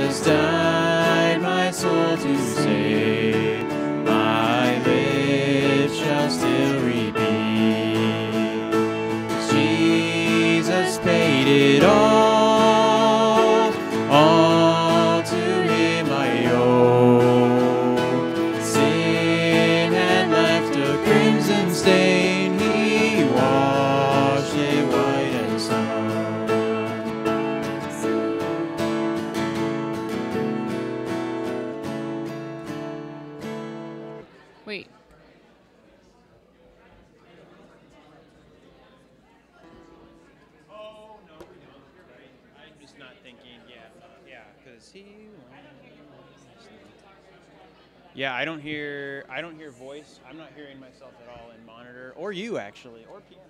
Jesus died my soul to save. My lips shall still repeat, Jesus paid it all to him I owe. Sin had left a crimson stain, he washed it white as snow. Wait. Oh, no, we don't. Right? I'm just not thinking, because he... Yeah, I don't hear voice. I'm not hearing myself at all in monitor, or you actually, or piano.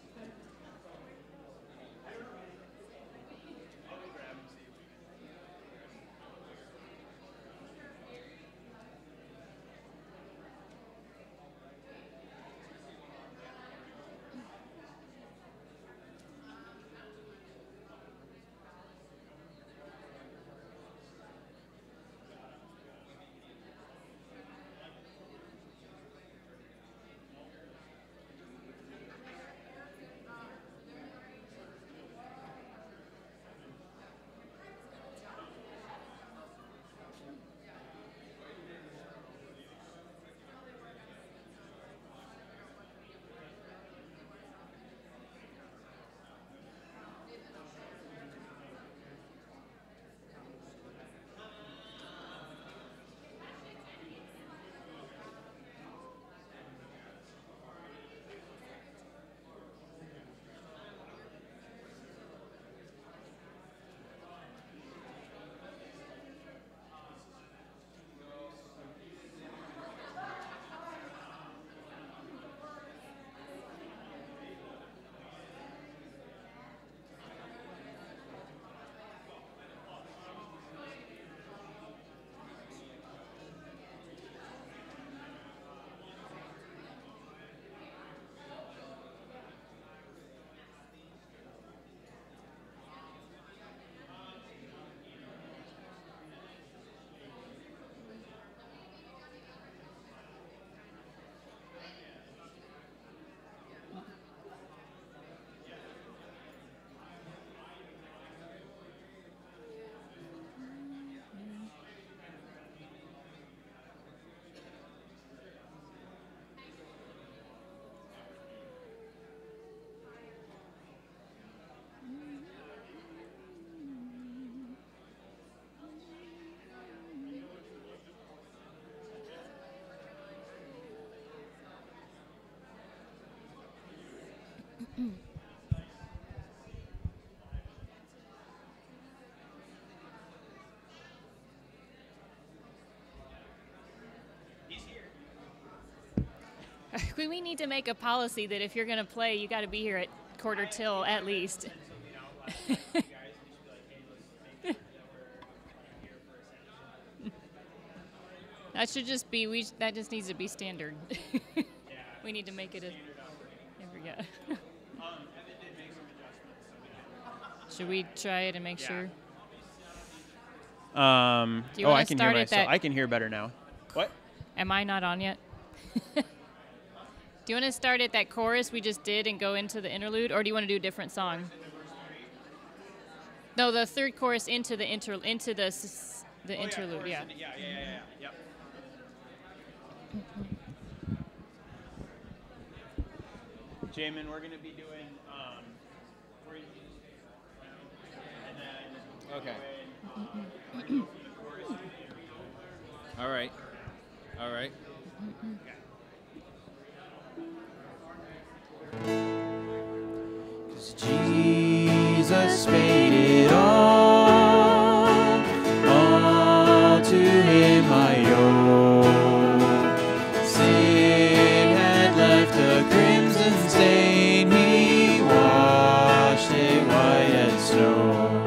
We need to make a policy that if you're going to play, you got to be here at quarter till at least. That should just be, that just needs to be standard. We need to make it a, there we go. Should we try it and make sure? I can hear myself. that? I can hear better now. What? Am I not on yet? Do you want to start at that chorus we just did and go into the interlude, or do you want to do a different song? No, the third chorus into the interlude. Yeah. Yeah. Jamin, we're gonna be doing. Okay. All right. 'Cause Jesus paid it all to him I owe. Sin had left a crimson stain, he washed it white as snow.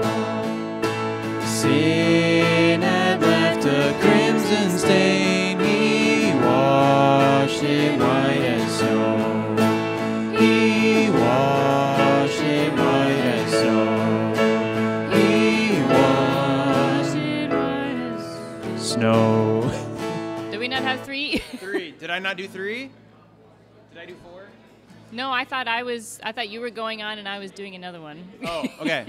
Sin had left a crimson stain, he washed it white as snow. He washed it white as snow. He washed it white have 3? 3. Did I not do 3? Did I do 4? No, I thought you were going on and I was doing another one. Oh, okay.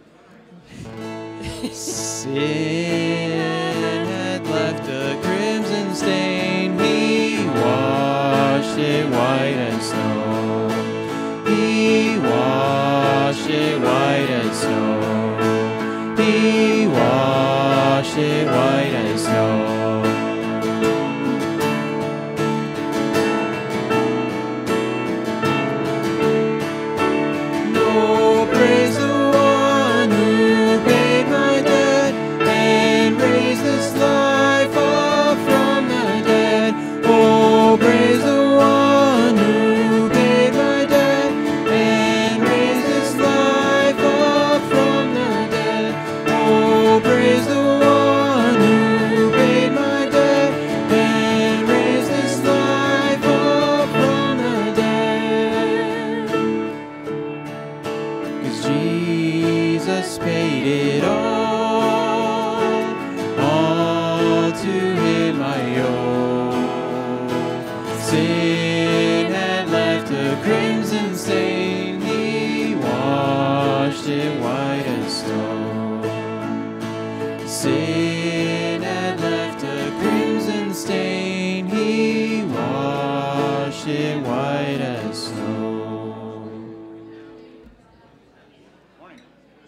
Sin had left a crimson stain. He washed it white as snow. He washed it white as snow. He washed it white as snow. Sin had left a crimson stain. He washed it white as snow. Morning.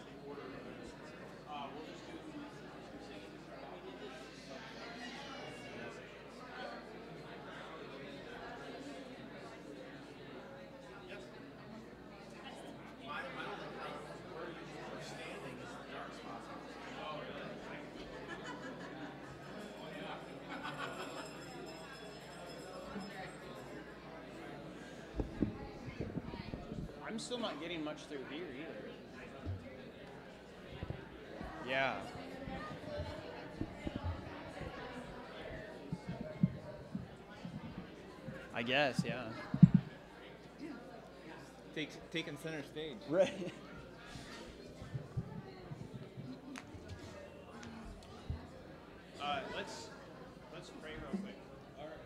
I'm still not getting much through here either. Yeah. I guess, yeah. Taking center stage. Right. Let's pray real quick. All right.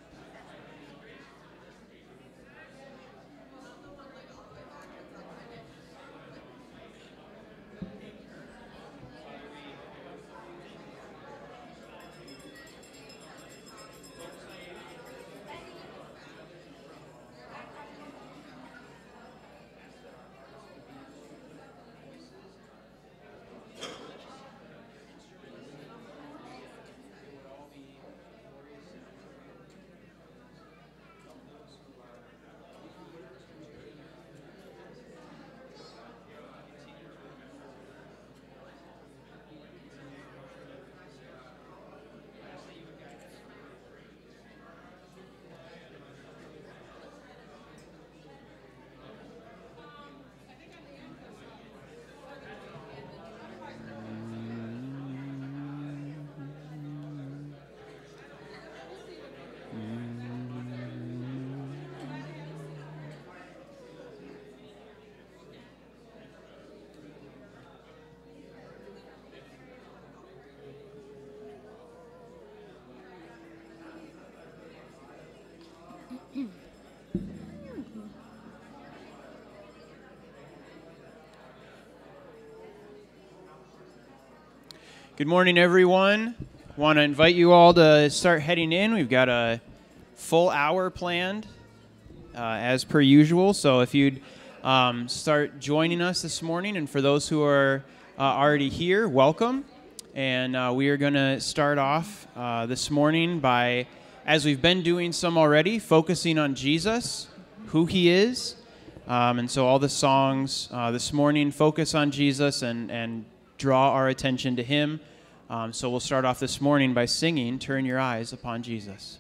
Good morning, everyone. Want to invite you all to start heading in. We've got a full hour planned, as per usual. So if you'd start joining us this morning, and for those who are already here, welcome. And we are going to start off this morning by, as we've been doing some already, focusing on Jesus, who he is. And so all the songs this morning focus on Jesus and draw our attention to him. So we'll start off this morning by singing, Turn Your Eyes Upon Jesus.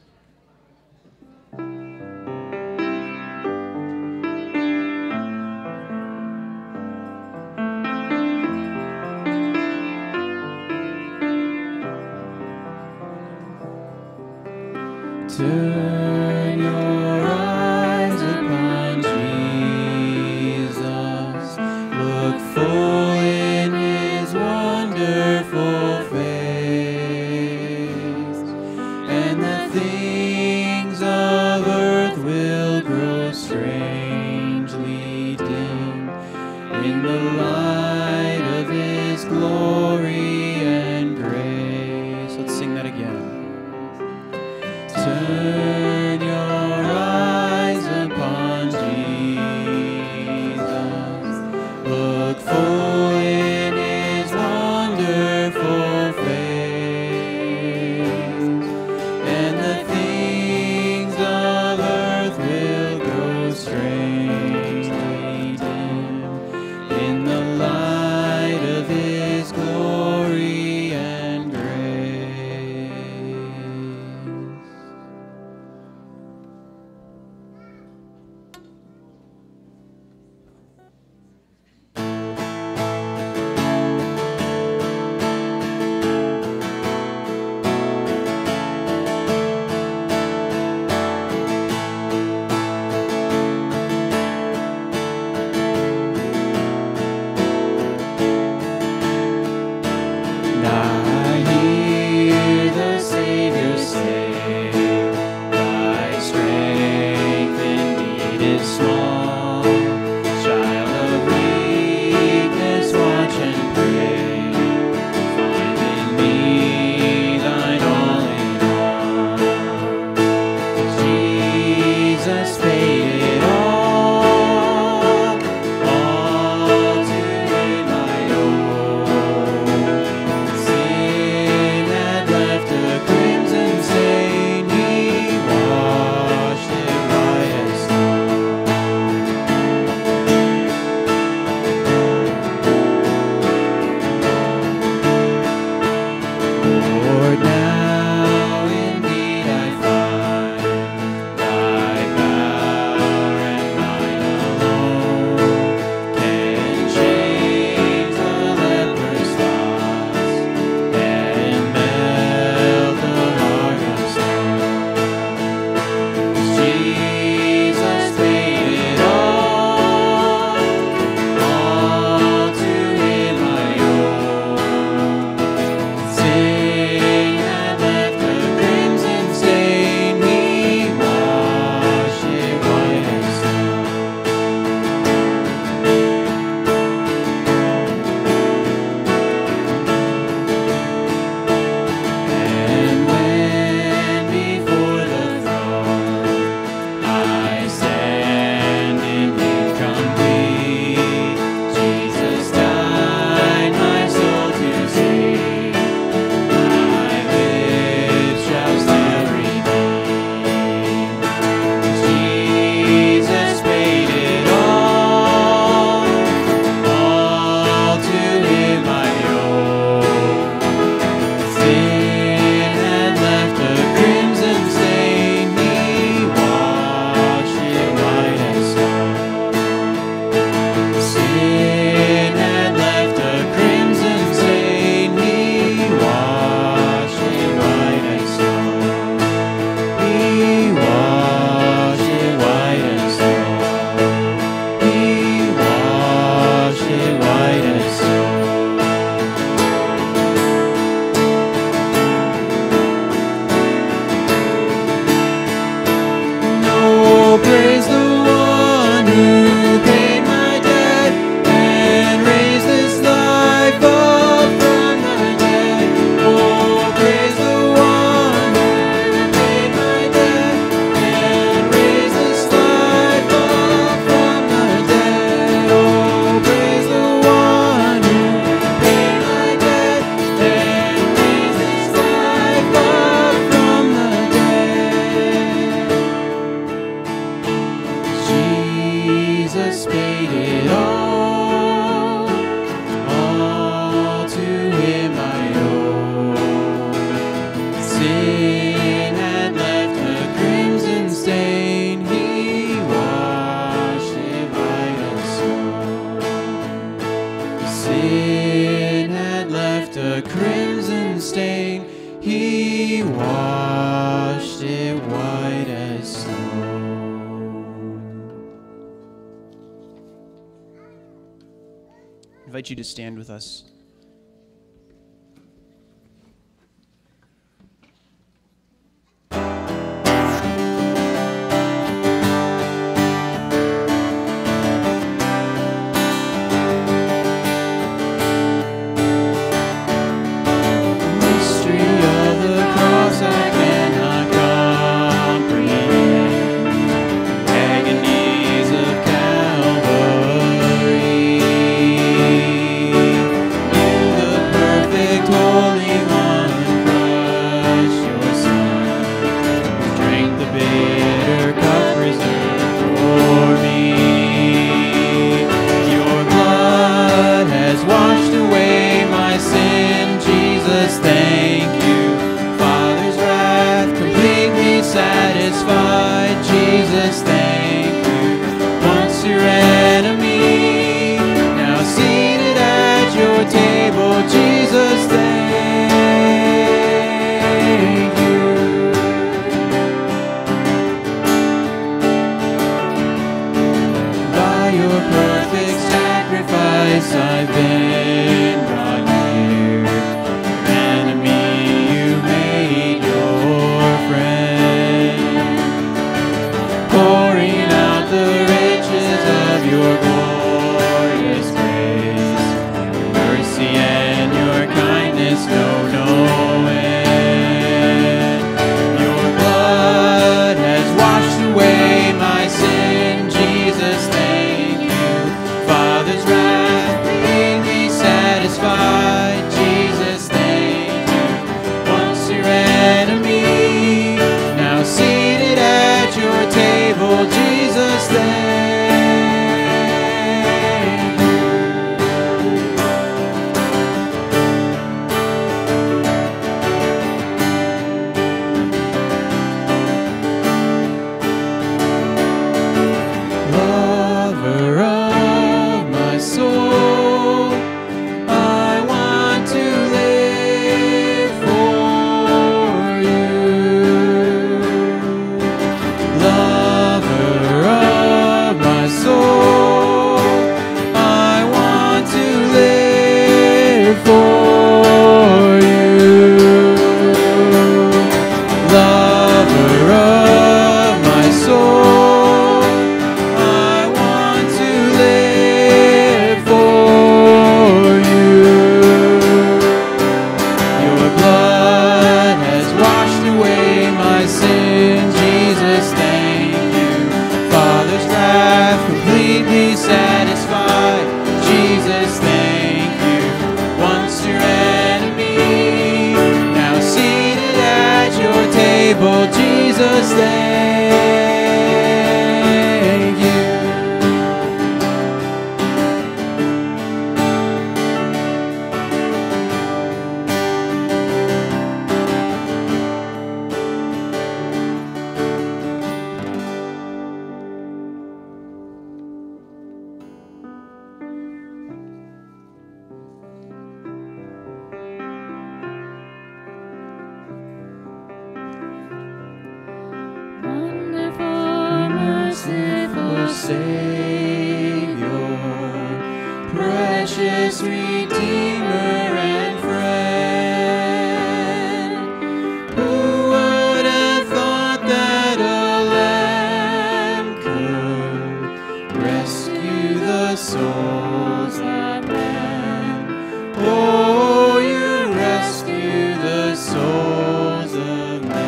Turn your eyes upon Jesus. Look full in his wonderful face, and the things glory and grace. Let's sing that again. Turn your eyes upon Jesus. Look full in his wonderful face, and the things of earth will grow strangely dim in the light of his glory and grace. He washed it white as snow. I invite you to stand with us. merciful Jesus, thank you. Wonderful, merciful Savior, precious Redeemer and friend, who would have thought that a lamb could rescue the souls of men? Oh, you rescue the souls of men.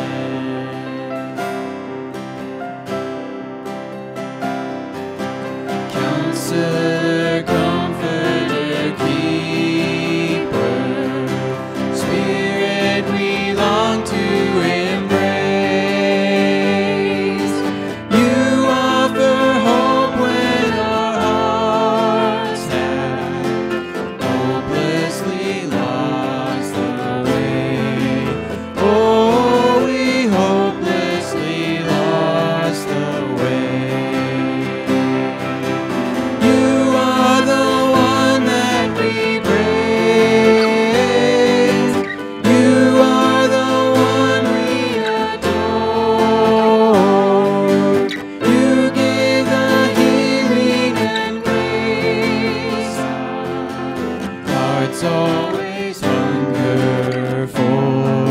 Counselor, Comforter, Keeper, Spirit we long to embrace. You offer hope when our hearts have hopelessly lost the way. Oh, we hopelessly lost the way. You are the one that we praise. You are the one we adore. You give the healing and grace hearts always hunger for.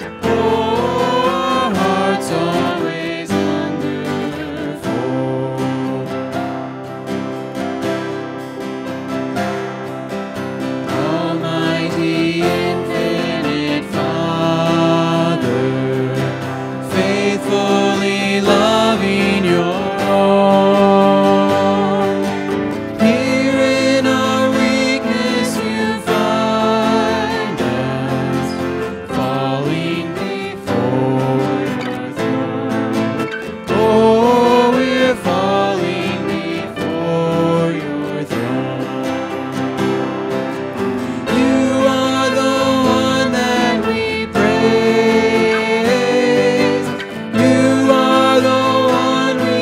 Oh, hearts always hunger for. Almighty, infinite Father, faithfully loving your own. Here in our weakness you find us, falling before your throne. Oh, we're falling before your throne. You are the one that we praise. You are the one we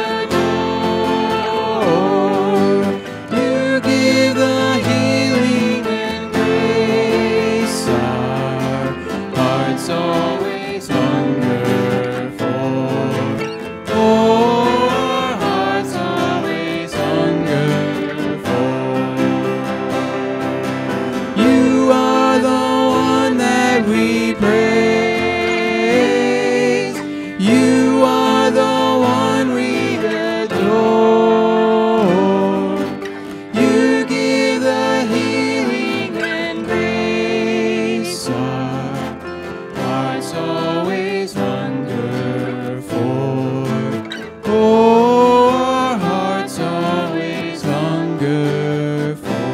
adore. You give the healing and grace our hearts always hunger for. Oh, our hearts always hunger for. You are the one that we praise. You are the one we adore. You give the healing and grace our hearts always hunger for. Oh, our hearts always hunger for.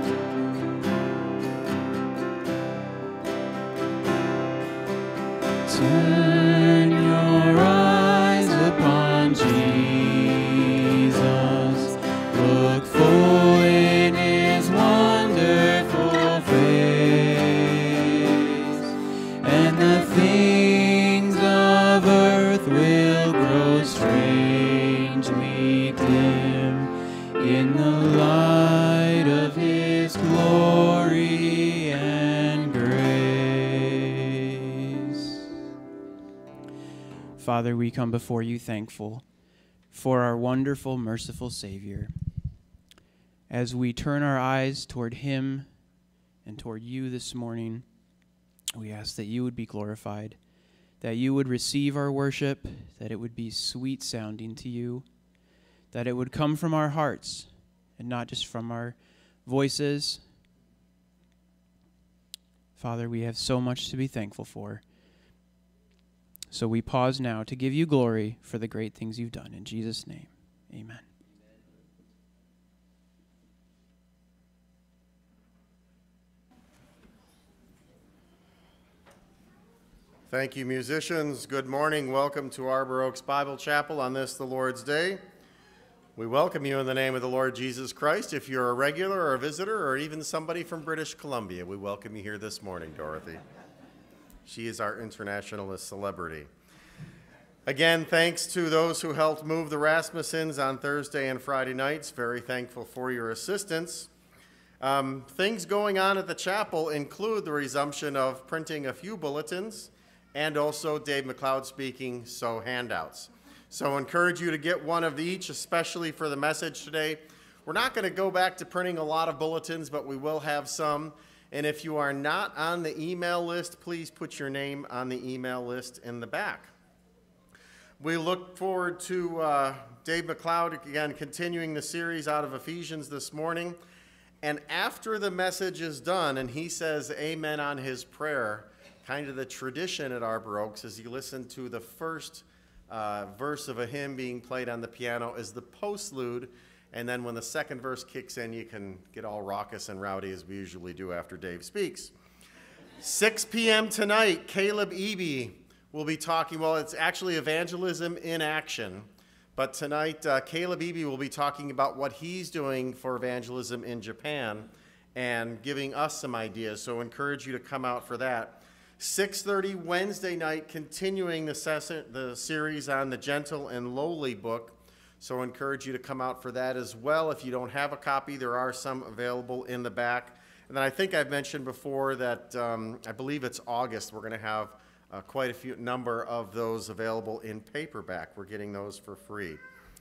Turn your eyes upon Jesus. Look full in his wonderful face, and the things of earth will grow strangely dim in the light of his glory and grace. Father, we come before you thankful for our wonderful, merciful Savior. As we turn our eyes toward him and toward you this morning, we ask that you would be glorified, that you would receive our worship, that it would be sweet sounding to you, that it would come from our hearts and not just from our voices. Father, we have so much to be thankful for. So we pause now to give you glory for the great things you've done. In Jesus' name, amen. Thank you, musicians. Good morning. Welcome to Arbor Oaks Bible Chapel on this, the Lord's Day. We welcome you in the name of the Lord Jesus Christ. If you're a regular or a visitor or even somebody from British Columbia, we welcome you here this morning, Dorothy. She is our internationalist celebrity. Again, thanks to those who helped move the Rasmussens on Thursday and Friday nights. Very thankful for your assistance. Things going on at the chapel include the resumption of printing a few bulletins and also Dave McLeod speaking, so handouts. So encourage you to get one of each, especially for the message today. We're not going to go back to printing a lot of bulletins, but we will have some. And if you are not on the email list, please put your name on the email list in the back. We look forward to Dave McLeod, again, continuing the series out of Ephesians this morning. And after the message is done and he says amen on his prayer, kind of the tradition at Arbor Oaks is you listen to the first verse of a hymn being played on the piano is the postlude, and then when the second verse kicks in, you can get all raucous and rowdy as we usually do after Dave speaks. 6 p.m. tonight, Caleb Eby will be talking, well, it's actually evangelism in action, but tonight Caleb Eby will be talking about what he's doing for evangelism in Japan and giving us some ideas, so encourage you to come out for that. 6:30 Wednesday night, continuing the series on the Gentle and Lowly book. So I encourage you to come out for that as well. If you don't have a copy, there are some available in the back. And then I think I've mentioned before that I believe it's August. We're going to have quite a number of those available in paperback. We're getting those for free.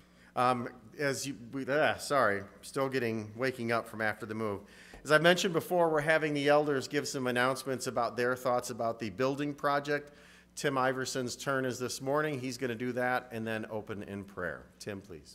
Still waking up from after the move. As I mentioned before, we're having the elders give some announcements about their thoughts about the building project. Tim Iverson's turn is this morning. He's going to do that and then open in prayer. Tim, please.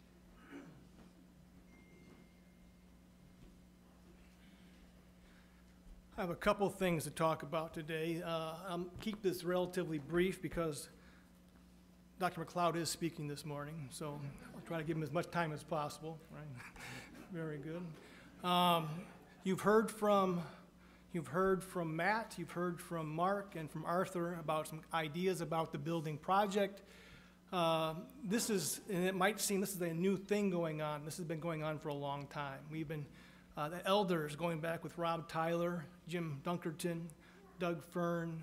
I have a couple things to talk about today. I'll keep this relatively brief because Dr. McLeod is speaking this morning, so I'll try to give him as much time as possible. Right? Very good. You've heard from Matt, you've heard from Mark and from Arthur about some ideas about the building project. And it might seem this is a new thing going on. This has been going on for a long time. We've been, the elders going back with Rob Tyler, Jim Dunkerton, Doug Fern,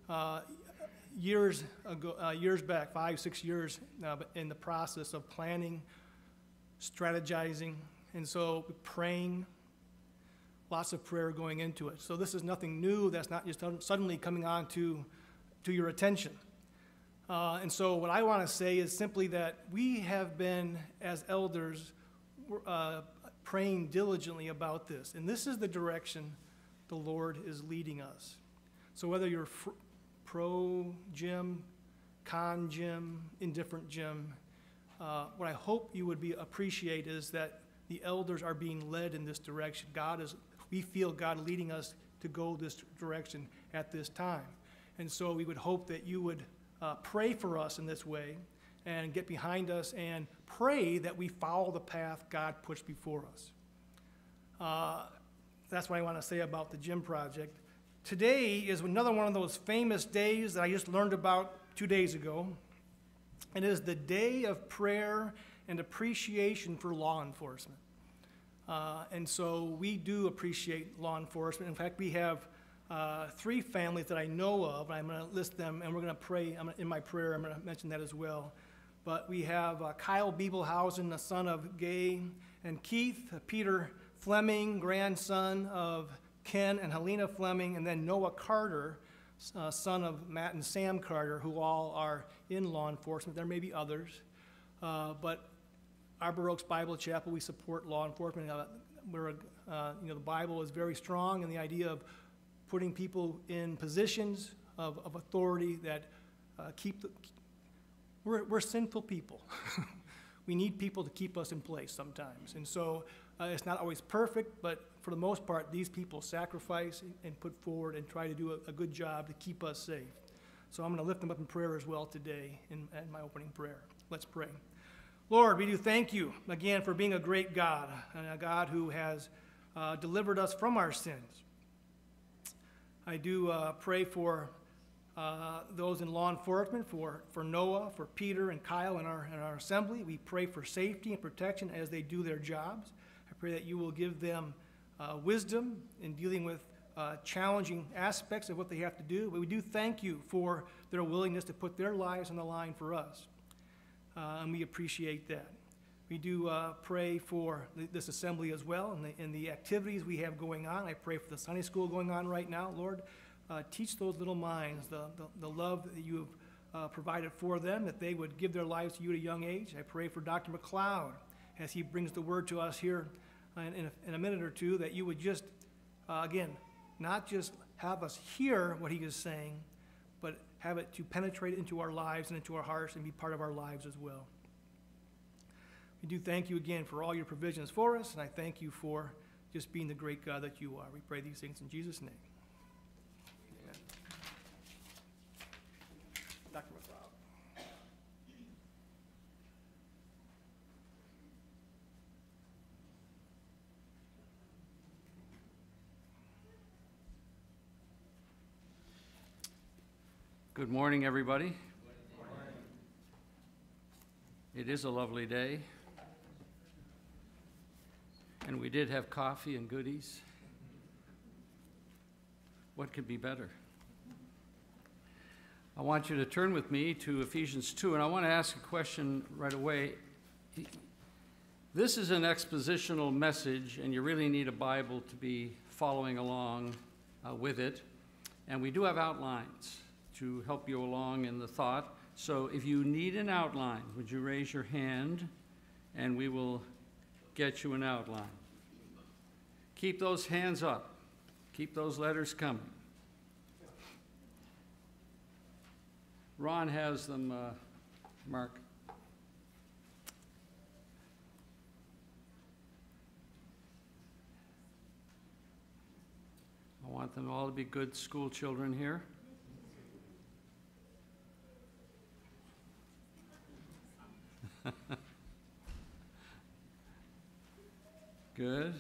years back, 5-6 years, in the process of planning, strategizing, and so praying, lots of prayer going into it. So this is nothing new. That's not just suddenly coming on to your attention. And so what I want to say is simply that we have been, as elders, praying diligently about this. And this is the direction the Lord is leading us. So whether you're pro-Jim, con-Jim, indifferent Jim, what I hope you would appreciate is that the elders are being led in this direction. We feel God leading us to go this direction at this time. And so we would hope that you would pray for us in this way and get behind us and pray that we follow the path God puts before us. That's what I want to say about the gym project. Today is another one of those famous days that I just learned about 2 days ago. It is the day of prayer and appreciation for law enforcement. And so we do appreciate law enforcement. In fact, we have 3 families that I know of. I'm going to list them, and we're going to pray. In my prayer, I'm going to mention that as well. But we have Kyle Biebelhausen, the son of Gay and Keith, Peter Fleming, grandson of Ken and Helena Fleming, and then Noah Carter, son of Matt and Sam Carter, who all are in law enforcement. There may be others, but Arbor Oaks Bible Chapel, we support law enforcement. The Bible is very strong in the idea of putting people in positions of authority that we're sinful people. We need people to keep us in place sometimes. And so it's not always perfect, but for the most part, these people sacrifice and put forward and try to do a good job to keep us safe. So I'm going to lift them up in prayer as well today in my opening prayer. Let's pray. Lord, we do thank you again for being a great God, and a God who has delivered us from our sins. I do pray for those in law enforcement, for Noah, for Peter and Kyle in our assembly. We pray for safety and protection as they do their jobs. I pray that you will give them wisdom in dealing with challenging aspects of what they have to do. But we do thank you for their willingness to put their lives on the line for us, and we appreciate that. We do pray for this assembly as well and the activities we have going on. I pray for the Sunday school going on right now. Lord, teach those little minds the love that you have provided for them, that they would give their lives to you at a young age. I pray for Dr. McLeod as he brings the word to us here in a minute or two, that you would just, again, not just have us hear what he is saying, but have it to penetrate into our lives and into our hearts and be part of our lives as well. We do thank you again for all your provisions for us, and I thank you for just being the great God that you are. We pray these things in Jesus' name. Amen. Dr. McLeod. Good morning, everybody. It is a lovely day. And we did have coffee and goodies. What could be better? I want you to turn with me to Ephesians 2, and I want to ask a question right away. This is an expositional message, and you really need a Bible to be following along with it. And we do have outlines to help you along in the thought. So if you need an outline, would you raise your hand, and we will get you an outline. Keep those hands up. Keep those letters coming. Ron has them, Mark. I want them all to be good school children here. Good.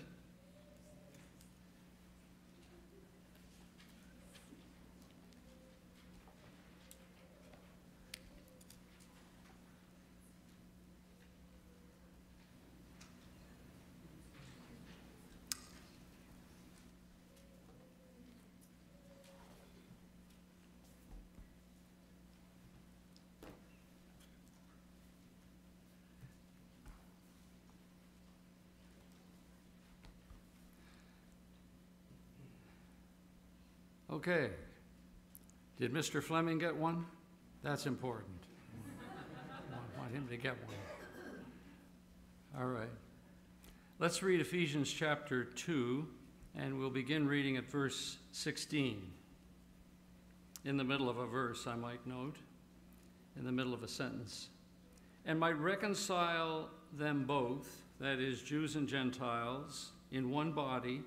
Okay. Did Mr. Fleming get one? That's important. I want him to get one. All right. Let's read Ephesians chapter 2, and we'll begin reading at verse 16. In the middle of a verse, I might note, in the middle of a sentence. And might reconcile them both, that is, Jews and Gentiles, in one body,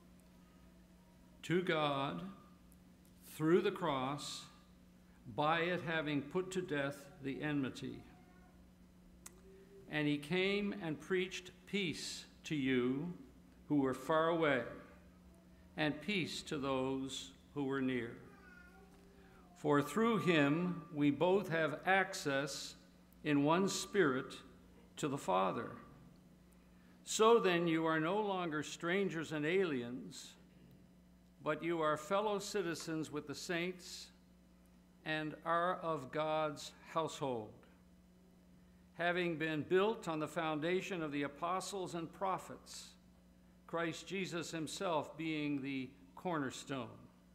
to God, through the cross, by it having put to death the enmity. And he came and preached peace to you who were far away, and peace to those who were near. For through him we both have access in one Spirit to the Father. So then you are no longer strangers and aliens, but you are fellow citizens with the saints and are of God's household, having been built on the foundation of the apostles and prophets, Christ Jesus himself being the cornerstone.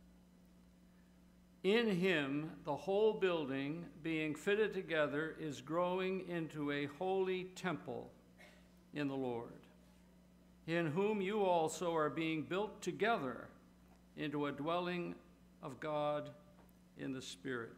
In him, the whole building, being fitted together, is growing into a holy temple in the Lord, in whom you also are being built together into a dwelling of God in the Spirit.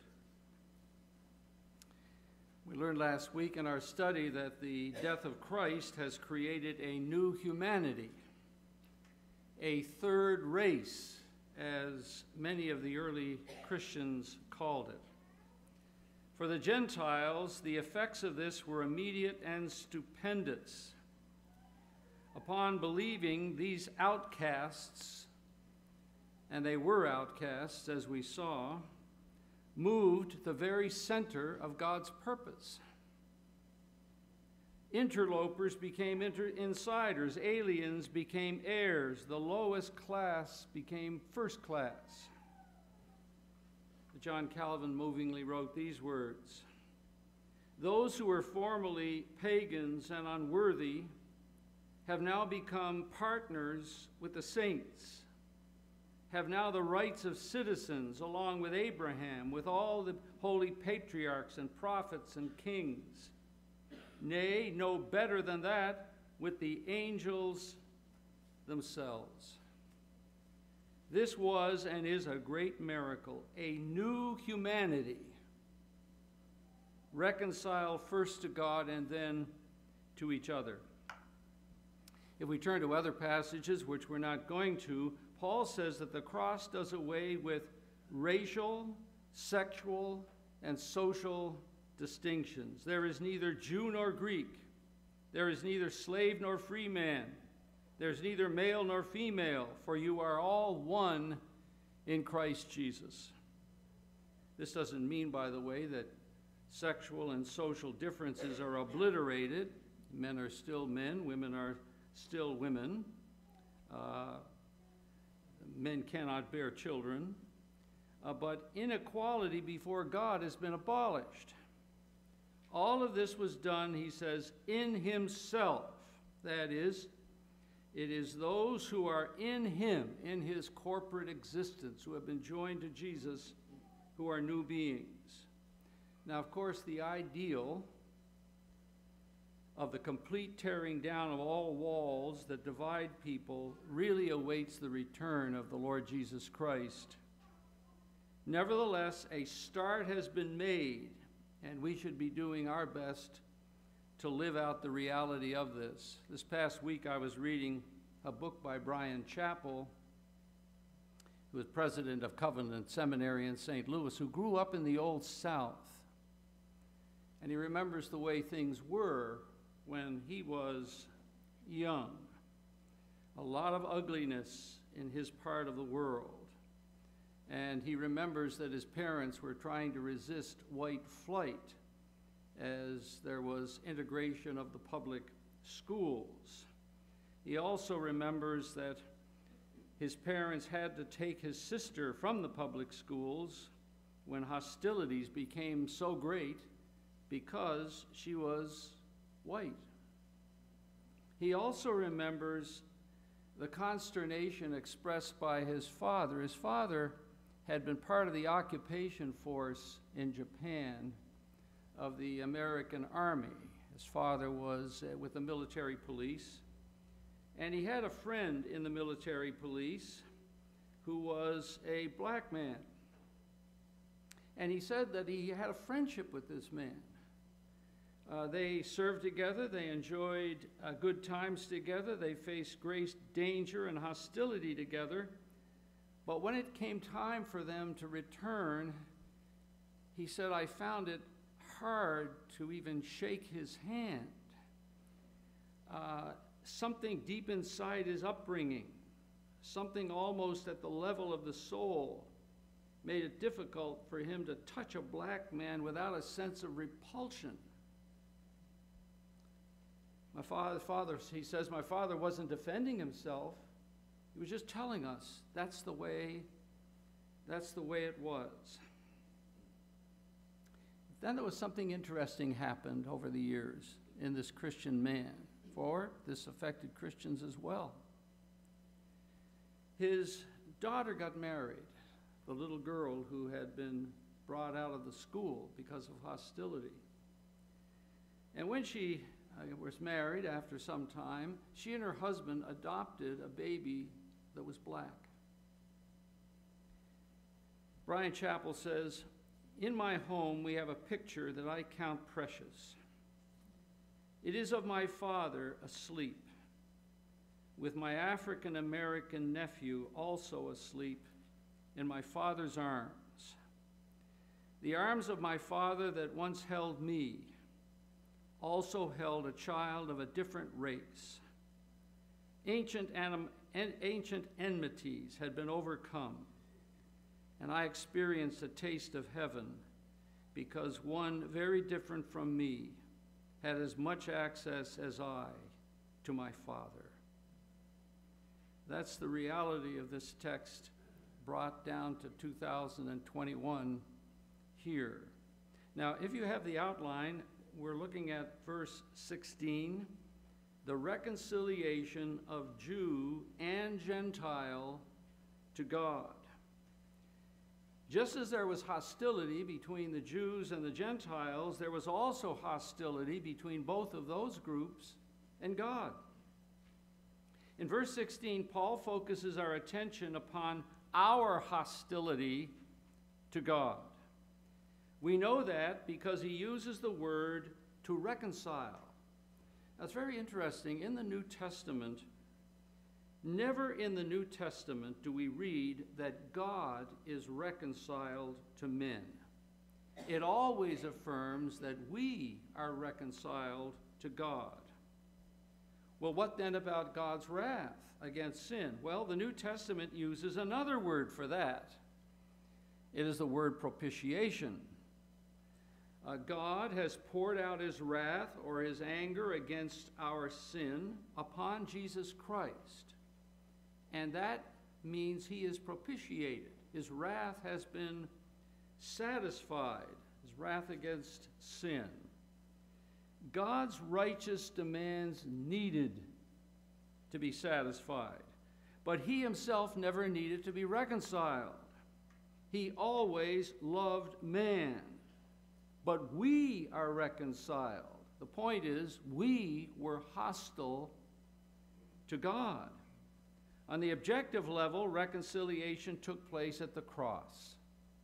We learned last week in our study that the death of Christ has created a new humanity, a third race, as many of the early Christians called it. For the Gentiles, the effects of this were immediate and stupendous. Upon believing, these outcasts, and they were outcasts, as we saw, moved the very center of God's purpose. Interlopers became insiders, aliens became heirs, the lowest class became first class. John Calvin movingly wrote these words: "Those who were formerly pagans and unworthy have now become partners with the saints, have now the rights of citizens along with Abraham, with all the holy patriarchs and prophets and kings. Nay, no better than that, with the angels themselves." This was and is a great miracle, a new humanity, reconciled first to God and then to each other. If we turn to other passages, which we're not going to, Paul says that the cross does away with racial, sexual, and social distinctions. There is neither Jew nor Greek. There is neither slave nor free man. There's neither male nor female, for you are all one in Christ Jesus. This doesn't mean, by the way, that sexual and social differences are obliterated. Men are still men, women are still women. Men cannot bear children. But inequality before God has been abolished. All of this was done, he says, in himself. That is, it is those who are in him, in his corporate existence, who have been joined to Jesus, who are new beings. Now, of course, the ideal of the complete tearing down of all walls that divide people really awaits the return of the Lord Jesus Christ. Nevertheless, a start has been made, and we should be doing our best to live out the reality of this. This past week I was reading a book by Bryan Chapell, who was president of Covenant Seminary in St. Louis, who grew up in the Old South. And he remembers the way things were when he was young. A lot of ugliness in his part of the world. And he remembers that his parents were trying to resist white flight as there was integration of the public schools. He also remembers that his parents had to take his sister from the public schools when hostilities became so great because she was white. He also remembers the consternation expressed by his father. His father had been part of the occupation force in Japan of the American Army. His father was with the military police, and he had a friend in the military police who was a black man. And he said that he had a friendship with this man. They served together, they enjoyed good times together, they faced great danger and hostility together. But when it came time for them to return, he said, I found it hard to even shake his hand. Something deep inside his upbringing, something almost at the level of the soul, made it difficult for him to touch a black man without a sense of repulsion. He says, my father wasn't defending himself. He was just telling us that's the way it was. Then there was something interesting happened over the years in this Christian man, for this affected Christians as well. His daughter got married, the little girl who had been brought out of the school because of hostility. And when she was married after some time, she and her husband adopted a baby that was black. Bryan Chapell says, in my home we have a picture that I count precious. It is of my father asleep, with my African-American nephew also asleep in my father's arms. The arms of my father that once held me also held a child of a different race. Ancient enmities had been overcome, and I experienced a taste of heaven because one very different from me had as much access as I to my Father. That's the reality of this text brought down to 2021 here. Now, if you have the outline, we're looking at verse 16, the reconciliation of Jew and Gentile to God. Just as there was hostility between the Jews and the Gentiles, there was also hostility between both of those groups and God. In verse 16, Paul focuses our attention upon our hostility to God. We know that because he uses the word to reconcile. That's very interesting. In the New Testament, never in the New Testament do we read that God is reconciled to men. It always affirms that we are reconciled to God. Well, what then about God's wrath against sin? Well, the New Testament uses another word for that. It is the word propitiation. God has poured out his wrath or his anger against our sin upon Jesus Christ. And that means he is propitiated. His wrath has been satisfied, his wrath against sin. God's righteous demands needed to be satisfied, but he himself never needed to be reconciled. He always loved man, but we are reconciled. The point is, we were hostile to God. On the objective level, reconciliation took place at the cross.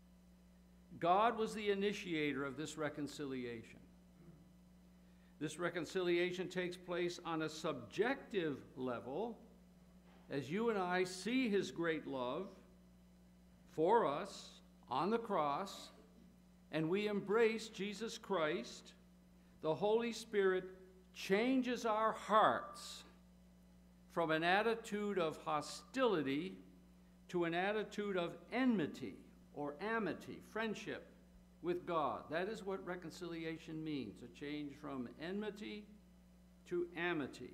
God was the initiator of this reconciliation. This reconciliation takes place on a subjective level as you and I see his great love for us on the cross, and we embrace Jesus Christ. The Holy Spirit changes our hearts from an attitude of hostility to an attitude of enmity or amity, friendship with God. That is what reconciliation means, a change from enmity to amity.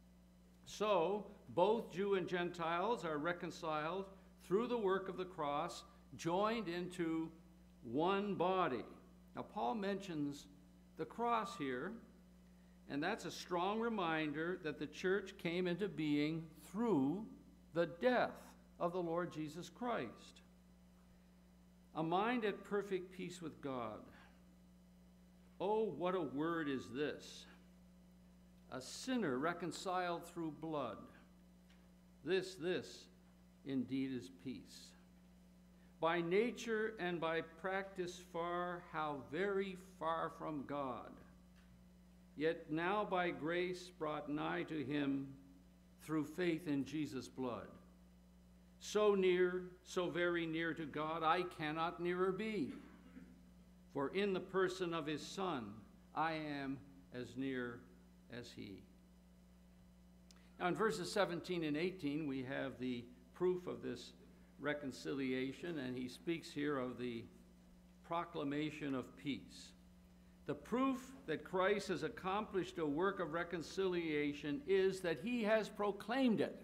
So, both Jew and Gentiles are reconciled through the work of the cross, joined into one body. Now, Paul mentions the cross here, and that's a strong reminder that the church came into being through the death of the Lord Jesus Christ. A mind at perfect peace with God. Oh, what a word is this. A sinner reconciled through blood. This indeed is peace. By nature and by practice far, how very far from God. Yet now by grace brought nigh to him through faith in Jesus' blood. So near, so very near to God, I cannot nearer be. For in the person of his Son, I am as near as he. Now in verses 17 and 18, we have the proof of this reconciliation, and he speaks here of the proclamation of peace. The proof that Christ has accomplished a work of reconciliation is that he has proclaimed it.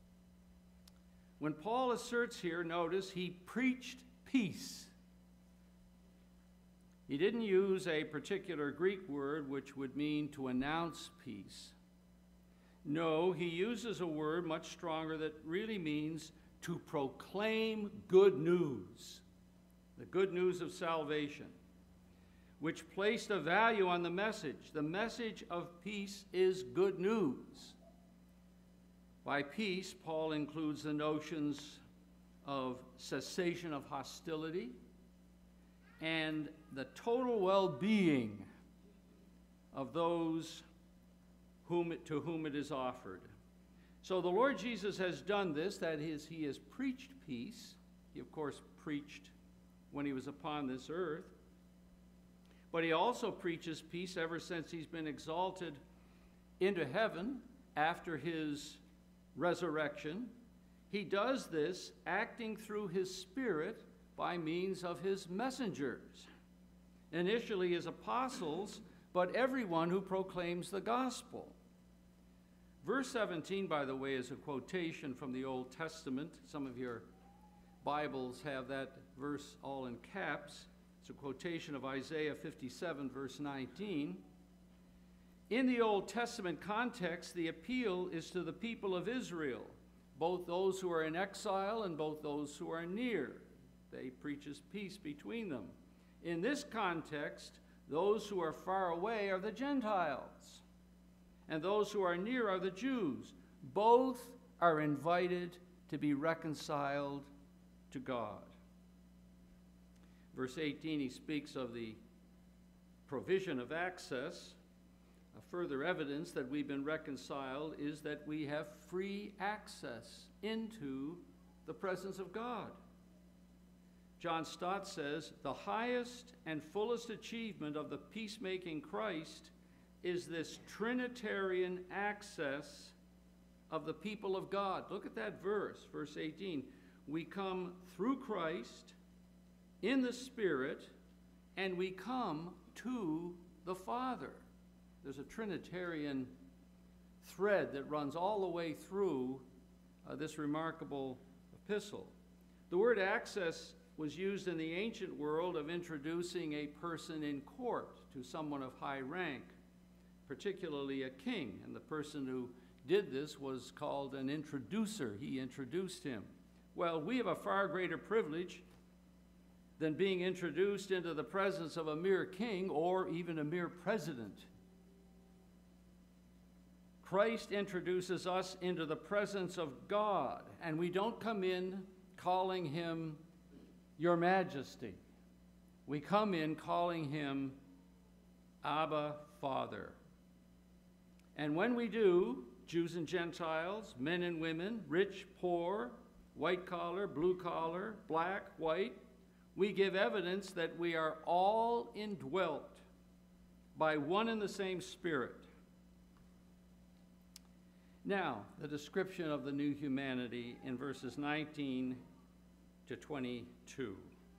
When Paul asserts here, notice, he preached peace. He didn't use a particular Greek word which would mean to announce peace. No, he uses a word much stronger that really means to proclaim good news, the good news of salvation, which placed a value on the message. The message of peace is good news. By peace, Paul includes the notions of cessation of hostility and the total well-being of those to whom it is offered. So the Lord Jesus has done this, that is, he has preached peace. He, of course, preached when he was upon this earth. But he also preaches peace ever since he's been exalted into heaven after his resurrection. He does this acting through his Spirit by means of his messengers. Initially his apostles, but everyone who proclaims the gospel. Verse 17, by the way, is a quotation from the Old Testament. Some of your Bibles have that verse all in caps. It's a quotation of Isaiah 57, verse 19. In the Old Testament context, the appeal is to the people of Israel, both those who are in exile and both those who are near. They preaches peace between them. In this context, those who are far away are the Gentiles, and those who are near are the Jews. Both are invited to be reconciled to God. Verse 18, he speaks of the provision of access. A further evidence that we've been reconciled is that we have free access into the presence of God. John Stott says, the highest and fullest achievement of the peacemaking Christ is this Trinitarian access of the people of God. Look at that verse, verse 18. We come through Christ in the Spirit, and we come to the Father. There's a Trinitarian thread that runs all the way through this remarkable epistle. The word access was used in the ancient world of introducing a person in court to someone of high rank, particularly a king. And the person who did this was called an introducer. He introduced him. Well, we have a far greater privilege than being introduced into the presence of a mere king or even a mere president. Christ introduces us into the presence of God, and we don't come in calling him Your Majesty. We come in calling him Abba, Father. And when we do, Jews and Gentiles, men and women, rich, poor, white collar, blue collar, black, white, we give evidence that we are all indwelt by one and the same Spirit. Now, the description of the new humanity in verses 19 to 22.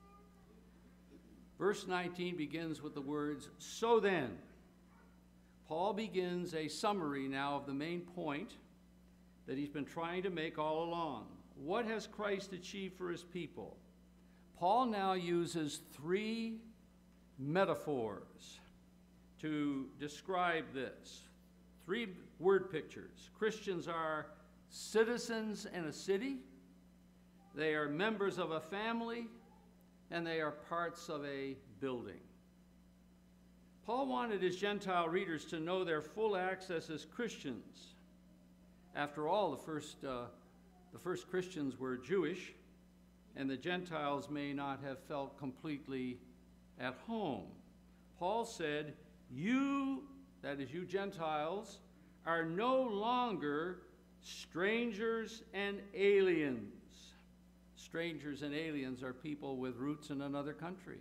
Verse 19 begins with the words, so then. Paul begins a summary now of the main point that he's been trying to make all along. What has Christ achieved for his people? Paul now uses three metaphors to describe this. Three word pictures. Christians are citizens in a city, they are members of a family, and they are parts of a building. Paul wanted his Gentile readers to know their full access as Christians. After all, the first Christians were Jewish, and the Gentiles may not have felt completely at home. Paul said, you, that is you Gentiles, are no longer strangers and aliens. Strangers and aliens are people with roots in another country.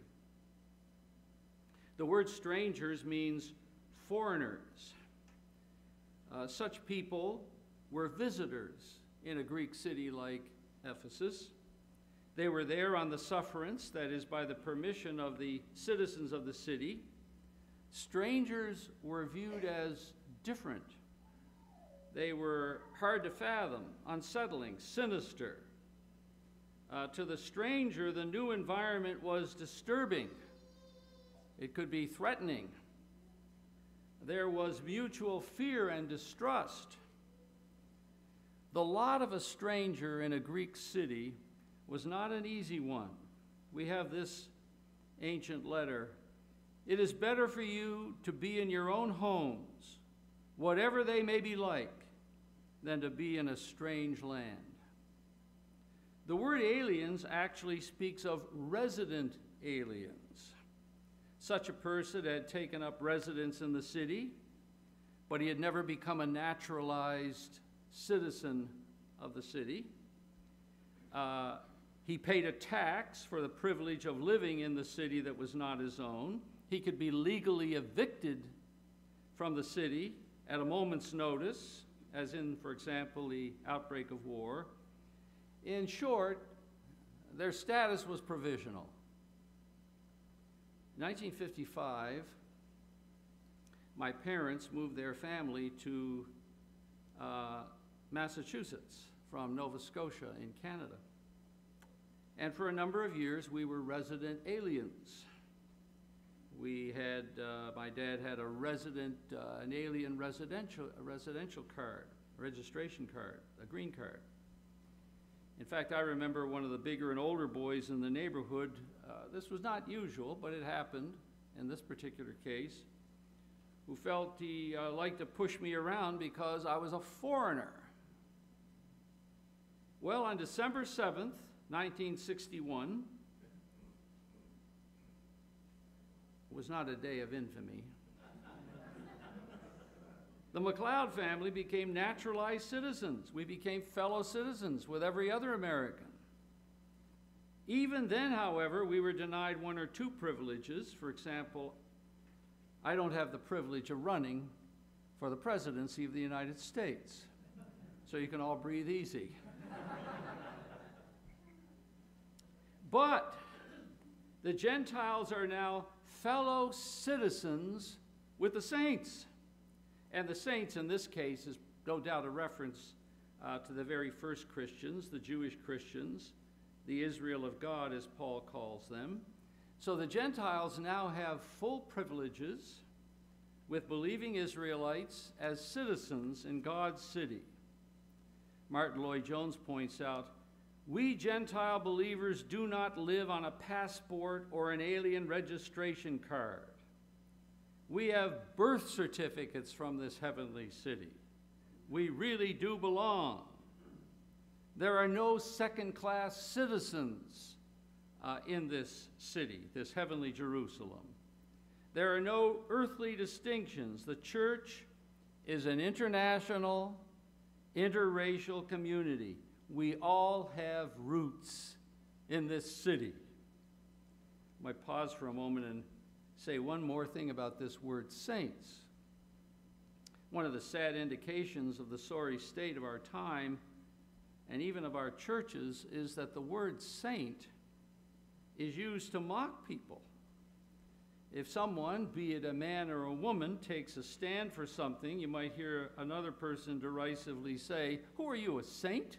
The word strangers means foreigners. Such people were visitors in a Greek city like Ephesus. They were there on the sufferance, that is, by the permission of the citizens of the city. Strangers were viewed as different. They were hard to fathom, unsettling, sinister. To the stranger, the new environment was disturbing. It could be threatening. There was mutual fear and distrust. The lot of a stranger in a Greek city was not an easy one. We have this ancient letter. It is better for you to be in your own homes, whatever they may be like, than to be in a strange land. The word aliens actually speaks of resident aliens. Such a person had taken up residence in the city, but he had never become a naturalized citizen of the city. He paid a tax for the privilege of living in the city that was not his own. He could be legally evicted from the city at a moment's notice, as in, for example, the outbreak of war. In short, their status was provisional. In 1955, my parents moved their family to Massachusetts from Nova Scotia in Canada. And for a number of years, we were resident aliens. We had, my dad had an alien residential card, registration card, a green card. In fact, I remember one of the bigger and older boys in the neighborhood, this was not usual, but it happened in this particular case, who felt he liked to push me around because I was a foreigner. Well, on December 7th, 1961, was not a day of infamy. The McLeod family became naturalized citizens. We became fellow citizens with every other American. Even then, however, we were denied one or two privileges. For example, I don't have the privilege of running for the presidency of the United States. So you can all breathe easy. But the Gentiles are now fellow citizens with the saints. And the saints in this case is no doubt a reference to the very first Christians, the Jewish Christians, the Israel of God, as Paul calls them. So the Gentiles now have full privileges with believing Israelites as citizens in God's city. Martin Lloyd-Jones points out, we Gentile believers do not live on a passport or an alien registration card. We have birth certificates from this heavenly city. We really do belong. There are no second-class citizens in this city, this heavenly Jerusalem. There are no earthly distinctions. The church is an international, interracial community. We all have roots in this city. I might pause for a moment and say one more thing about this word saints. One of the sad indications of the sorry state of our time and even of our churches is that the word saint is used to mock people. If someone, be it a man or a woman, takes a stand for something, you might hear another person derisively say, "Who are you, a saint?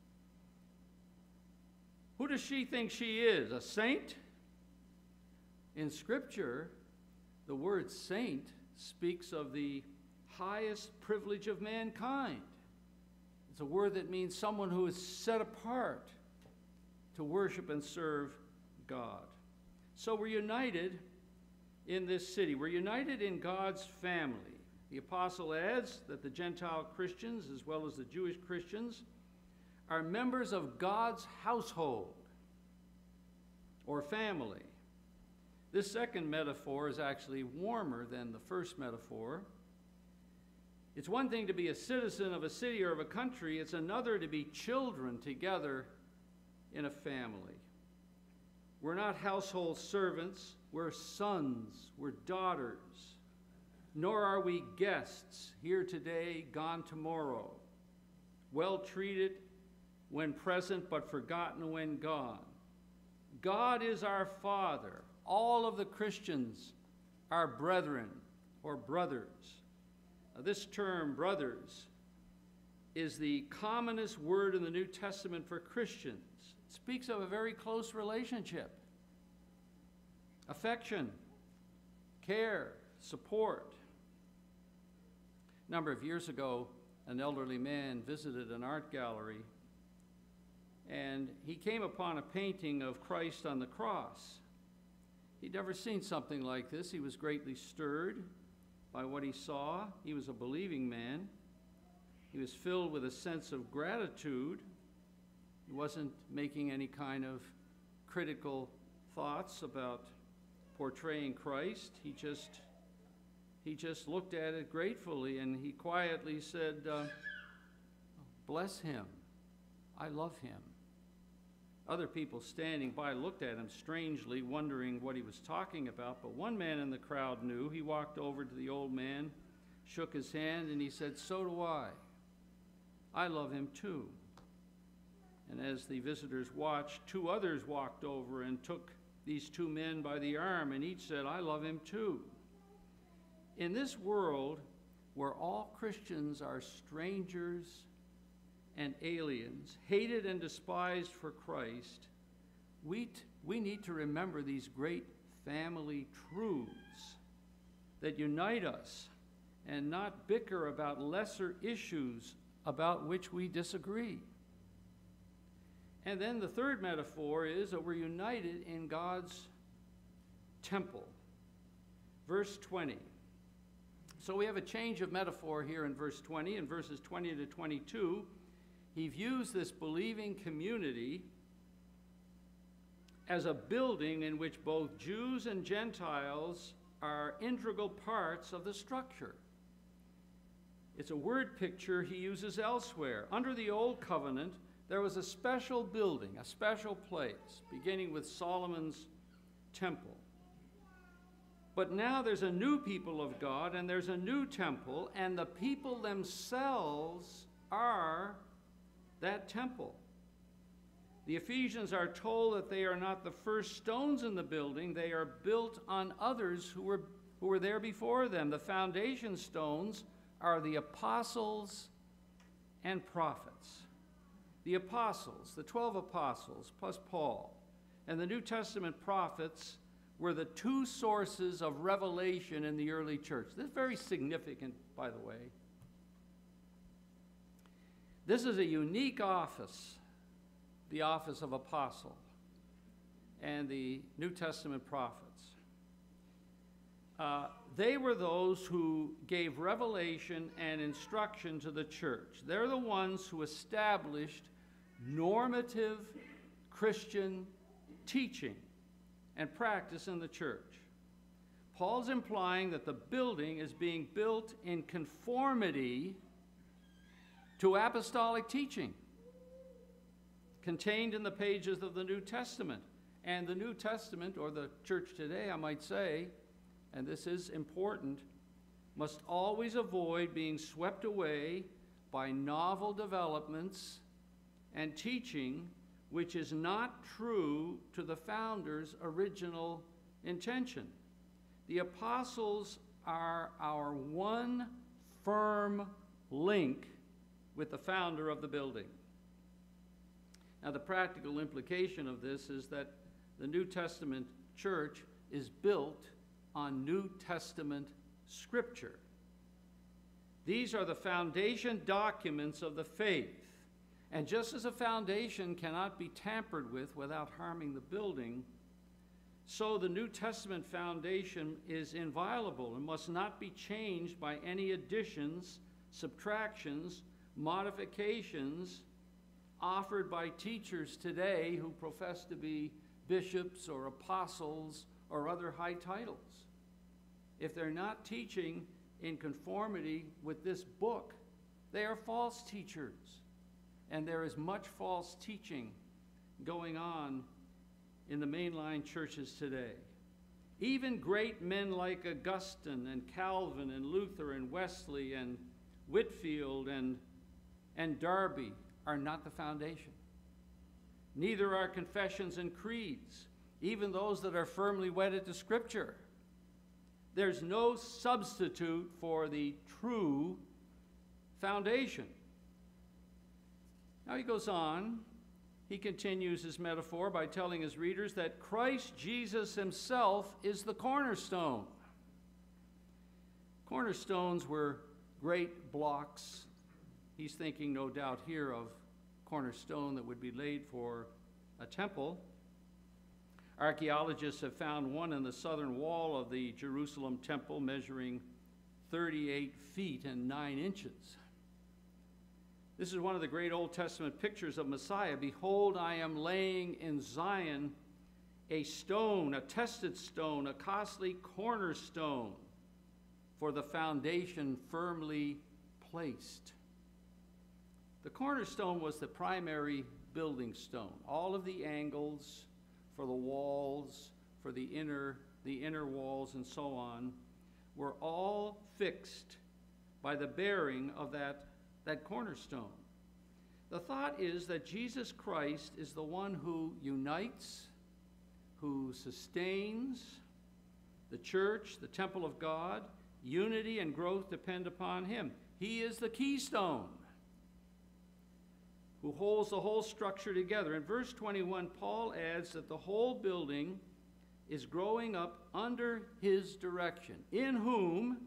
Who does she think she is, a saint?" In Scripture, the word saint speaks of the highest privilege of mankind. It's a word that means someone who is set apart to worship and serve God. So we're united in this city. We're united in God's family. The apostle adds that the Gentile Christians, as well as the Jewish Christians, are members of God's household or family. This second metaphor is actually warmer than the first metaphor. It's one thing to be a citizen of a city or of a country. It's another to be children together in a family. We're not household servants. We're sons. We're daughters. Nor are we guests, here today, gone tomorrow, well treated when present but forgotten when gone. God is our Father. All of the Christians are brethren or brothers. This term, brothers, is the commonest word in the New Testament for Christians. It speaks of a very close relationship, affection, care, support. A number of years ago, an elderly man visited an art gallery, and he came upon a painting of Christ on the cross. He'd never seen something like this. He was greatly stirred by what he saw. He was a believing man. He was filled with a sense of gratitude. He wasn't making any kind of critical thoughts about portraying Christ. He just looked at it gratefully, and he quietly said, "Bless him. I love him." Other people standing by looked at him strangely, wondering what he was talking about, but one man in the crowd knew. He walked over to the old man, shook his hand, and he said, "So do I. I love him too." And as the visitors watched, two others walked over and took these two men by the arm, and each said, "I love him too." In this world where all Christians are strangers and aliens, hated and despised for Christ, we need to remember these great family truths that unite us and not bicker about lesser issues about which we disagree. And then the third metaphor is that we're united in God's temple. Verse 20. So we have a change of metaphor here in verse 20. In verses 20 to 22, he views this believing community as a building in which both Jews and Gentiles are integral parts of the structure. It's a word picture he uses elsewhere. Under the Old Covenant, there was a special building, a special place, beginning with Solomon's temple. But now there's a new people of God, and there's a new temple, and the people themselves are that temple. The Ephesians are told that they are not the first stones in the building. They are built on others who were there before them. The foundation stones are the apostles and prophets. The apostles, the 12 apostles, plus Paul, and the New Testament prophets were the two sources of revelation in the early church. This is very significant, by the way. This is a unique office, the office of apostle, and the New Testament prophets. They were those who gave revelation and instruction to the church. They're the ones who established normative Christian teaching and practice in the church. Paul's implying that the building is being built in conformity to apostolic teaching contained in the pages of the New Testament. And the New Testament, or the church today, I might say, and this is important, must always avoid being swept away by novel developments and teaching which is not true to the founder's original intention. The apostles are our one firm link with the founder of the building. Now, the practical implication of this is that the New Testament church is built on New Testament scripture. These are the foundation documents of the faith. And just as a foundation cannot be tampered with without harming the building, so the New Testament foundation is inviolable and must not be changed by any additions, subtractions, modifications offered by teachers today who profess to be bishops or apostles or other high titles. If they're not teaching in conformity with this book, they are false teachers. And there is much false teaching going on in the mainline churches today. Even great men like Augustine and Calvin and Luther and Wesley and Whitfield and Darby are not the foundation. Neither are confessions and creeds, even those that are firmly wedded to Scripture. There's no substitute for the true foundation. Now he goes on. He continues his metaphor by telling his readers that Christ Jesus himself is the cornerstone. Cornerstones were great blocks. He's thinking, no doubt, here of cornerstone that would be laid for a temple. Archaeologists have found one in the southern wall of the Jerusalem temple measuring 38 feet and 9 inches. This is one of the great Old Testament pictures of Messiah. Behold, I am laying in Zion a stone, a tested stone, a costly cornerstone for the foundation firmly placed. The cornerstone was the primary building stone. All of the angles for the walls, for the inner walls and so on, were all fixed by the bearing of that cornerstone. The thought is that Jesus Christ is the one who unites, who sustains the church, the temple of God. Unity and growth depend upon him. He is the keystone who holds the whole structure together. In verse 21, Paul adds that the whole building is growing up under his direction, in whom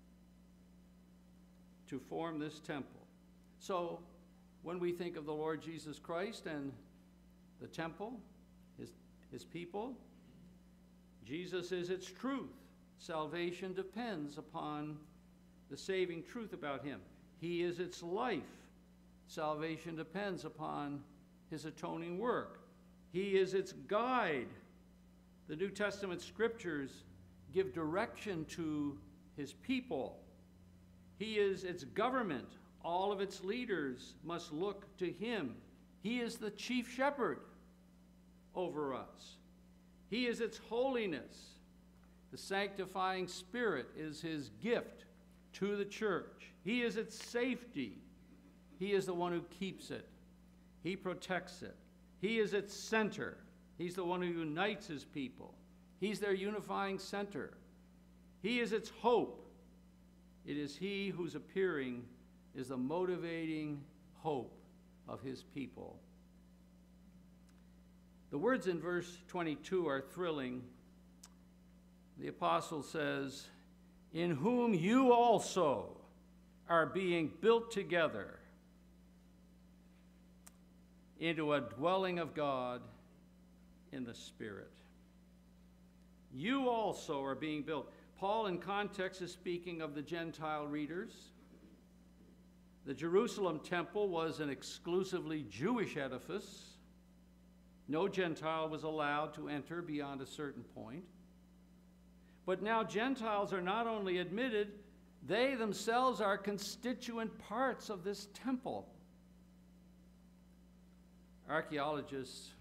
to form this temple. So, when we think of the Lord Jesus Christ and the temple, his people, Jesus is its truth. Salvation depends upon the saving truth about him. He is its life. Salvation depends upon his atoning work. He is its guide. The New Testament scriptures give direction to his people. He is its government. All of its leaders must look to him. He is the chief shepherd over us. He is its holiness. The sanctifying Spirit is his gift to the church. He is its safety. He is the one who keeps it. He protects it. He is its center. He's the one who unites his people. He's their unifying center. He is its hope. It is he whose appearing is the motivating hope of his people. The words in verse 22 are thrilling. The apostle says, "In whom you also are being built together into a dwelling of God in the Spirit." You also are being built. Paul, in context, is speaking of the Gentile readers. The Jerusalem temple was an exclusively Jewish edifice. No Gentile was allowed to enter beyond a certain point. But now Gentiles are not only admitted, they themselves are constituent parts of this temple. Archaeologists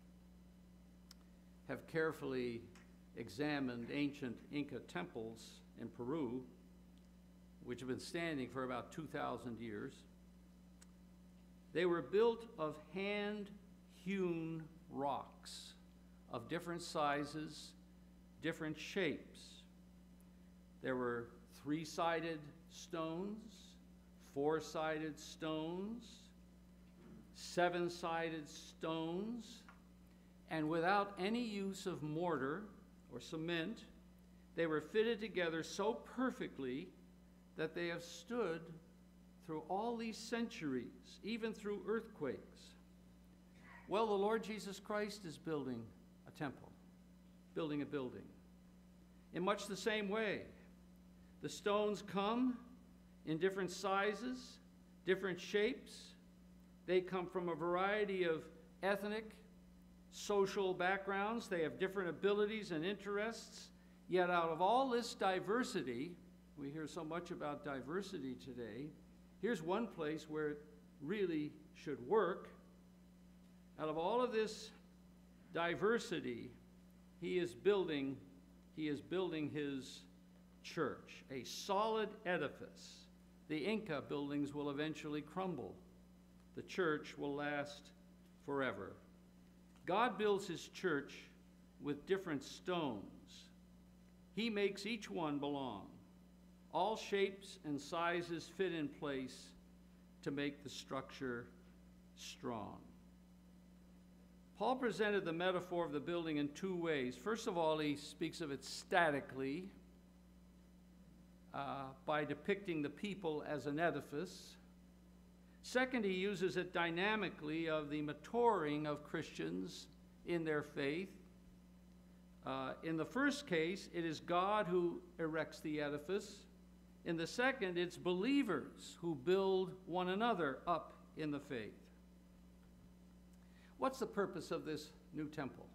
have carefully examined ancient Inca temples in Peru, which have been standing for about 2,000 years. They were built of hand-hewn rocks of different sizes, different shapes. There were 3-sided stones, 4-sided stones, 7-sided stones, and without any use of mortar or cement, they were fitted together so perfectly that they have stood through all these centuries, even through earthquakes. Well, the Lord Jesus Christ is building a temple, building a building. In much the same way, the stones come in different sizes, different shapes. They come from a variety of ethnic, social backgrounds. They have different abilities and interests. Yet out of all this diversity, we hear so much about diversity today, here's one place where it really should work. Out of all of this diversity, he is building his church, a solid edifice. The Inca buildings will eventually crumble. The church will last forever. God builds his church with different stones. He makes each one belong. All shapes and sizes fit in place to make the structure strong. Paul presented the metaphor of the building in 2 ways. First of all, he speaks of it statically by depicting the people as an edifice. Second, he uses it dynamically of the maturing of Christians in their faith. In the first case, it is God who erects the edifice. In the second, it's believers who build one another up in the faith. What's the purpose of this new temple?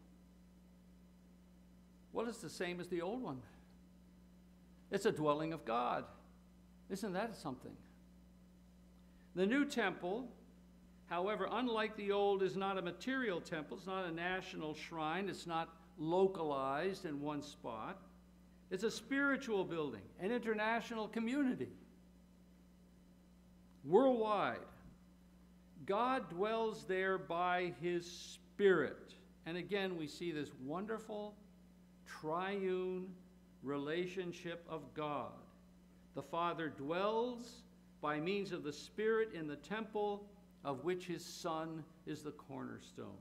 Well, it's the same as the old one. It's a dwelling of God. Isn't that something? The new temple, however, unlike the old, is not a material temple. It's not a national shrine. It's not localized in one spot. It's a spiritual building, an international community. Worldwide, God dwells there by his Spirit. And again, we see this wonderful triune relationship of God. The Father dwells by means of the Spirit in the temple of which his Son is the cornerstone.